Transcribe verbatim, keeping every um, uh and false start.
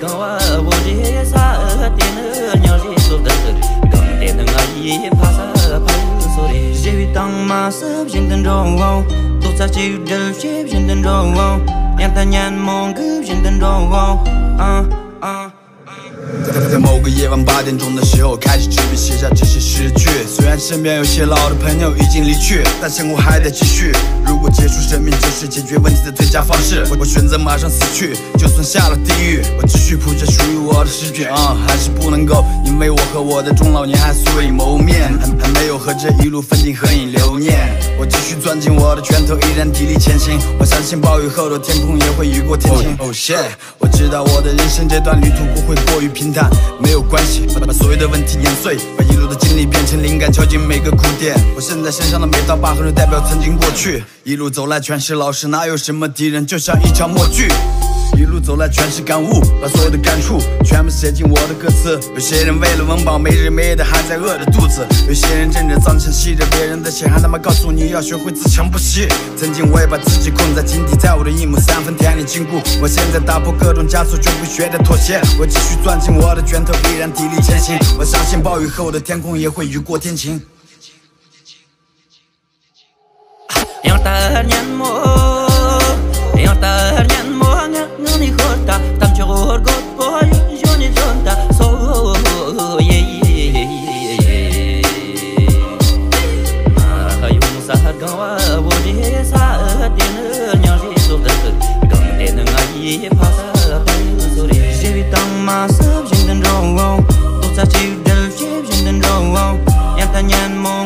gawa wodi sa ten nya ji so da gam ten nga yi pa sa pa so re je tang ma sa jin den ro to sa ji del je jin den ro yan ta nyan mong ge jin den ro啊啊。 在某个夜晚八点钟的时候，开始执笔写下这些诗句。虽然身边有些老的朋友已经离去，但生活还得继续。如果结束生命就是解决问题的最佳方式，我选择马上死去，就算下了地狱，我继续谱着属于我的诗句啊，还是不能够，因为我和我的中老年还素未谋面，还还没有和这一路风景合影留念。我继续攥紧我的拳头，依然砥砺前行。我相信暴雨后的天空也会雨过天晴。Oh shit， 我知道我的人生这段旅途不会过于平淡。 没有关系，把所有的问题碾碎，把一路的经历变成灵感，敲进每个鼓点。我身在身上的每道疤痕都代表曾经过去。一路走来全是老师，哪有什么敌人，就像一场默剧。一路走来全是感悟，把所有的感触全部写进我的歌词。有些人为了温饱，没日没夜的还在饿着肚子；有些人枕着脏钱，吸着别人的血，还他妈告诉你要学会自强不息。曾经我也把自己困在井底，在我的一亩三分田里禁锢。我现在打破各种枷锁，绝不学着妥协。我继续攥紧我的拳头，依然砥砺前行。我相信暴雨后的天空也会雨过天晴。 yang ta nyan mo yang ta nyan mo nga ngani khota tam chor got boy joni jonta so ye ye ma yum sa gawa wodi sa ten nya ji so da gam ten nga yi pa sa pa so re je tang ma sa jin den ro to sa chi del je jin den ro yang ta nyan mo